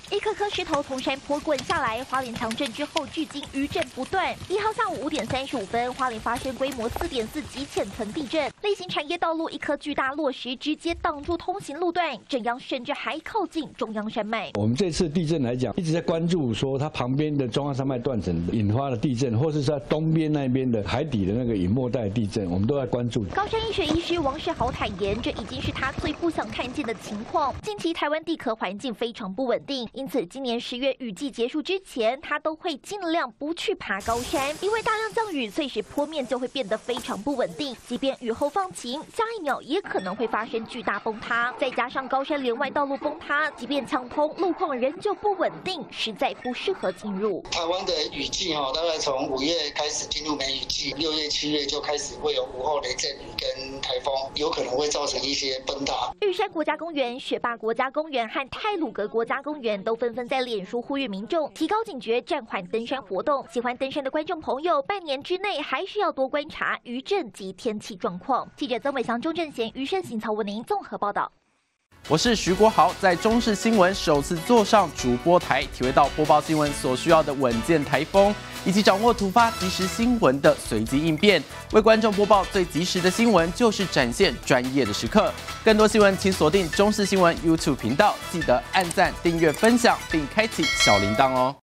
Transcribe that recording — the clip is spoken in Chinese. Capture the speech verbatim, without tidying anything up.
一颗颗石头从山坡滚下来，花莲强震之后，至今余震不断。一号下午五点三十五分，花莲发生规模四点四级浅层地震，类型产业道路一颗巨大落石直接挡住通行路段，震央甚至还靠近中央山脉。 我们这次地震来讲，一直在关注说它旁边的中央山脉断层引发的地震，或是在东边那边的海底的那个隐没带地震，我们都在关注。 高山医学医师王世豪坦言，这已经是他最不想看见的情况。近期台湾地壳环境非常不稳定，因此今年十月雨季结束之前，他都会尽量不去爬高山，因为大量降雨，碎石坡面就会变得非常不稳定。即便雨后放晴，下一秒也可能会发生巨大崩塌。再加上高山连外道路崩塌，即便畅通，路况仍旧不稳定，实在不适合进入。 台湾的雨季哈，大概从五月开始进入梅雨季，六月、七月就开始会有午后雷阵雨跟台风，有可能会造成一些崩塌。 玉山国家公园、雪霸国家公园和太鲁阁国家公园都纷纷在脸书呼吁民众提高警觉，暂缓登山活动。喜欢登山的观众朋友，半年之内还是要多观察余震及天气状况。记者曾伟翔、钟正贤、余胜行、曹文宁综合报道。 我是徐国豪，在中视新闻首次坐上主播台，体会到播报新闻所需要的稳健台风，以及掌握突发即时新闻的随机应变。为观众播报最及时的新闻，就是展现专业的时刻。更多新闻请锁定中视新闻 YouTube 频道，记得按赞、订阅、分享，并开启小铃铛哦。